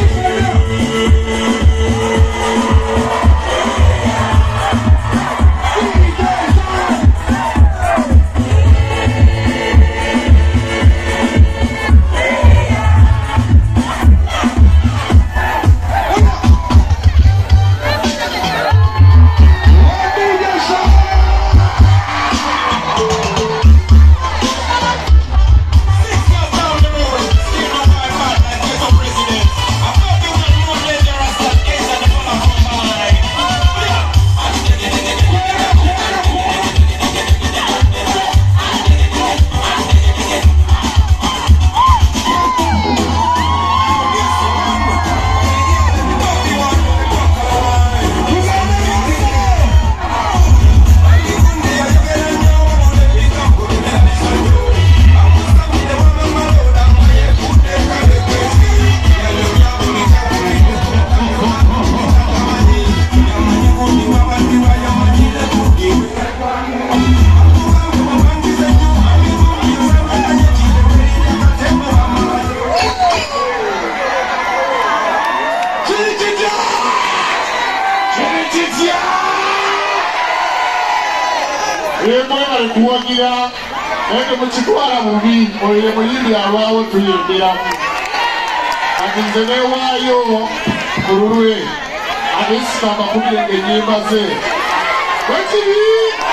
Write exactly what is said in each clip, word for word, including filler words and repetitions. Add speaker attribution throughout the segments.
Speaker 1: kuwagira ende mukitwala mubi oyo muyindi alwawo tuyendera akinzene wayo kululwe abisika makubye enyimba ze wakiri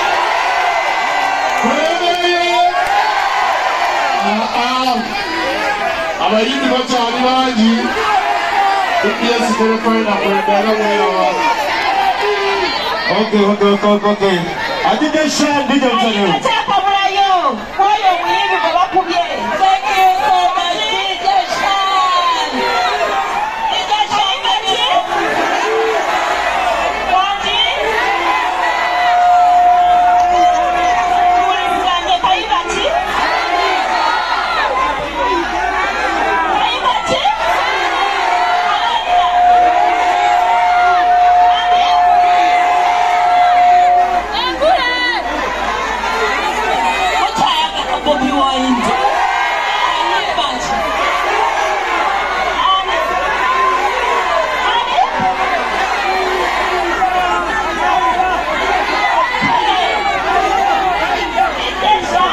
Speaker 1: kwemeye abayindi bakyali bangi tubyesi telefone nakwendala mweyawa.
Speaker 2: Okay, okay, okay, okay. I did this shot, did you tell you?
Speaker 3: Thank you so much, D J Shan. D J Shan, Bobi Wine.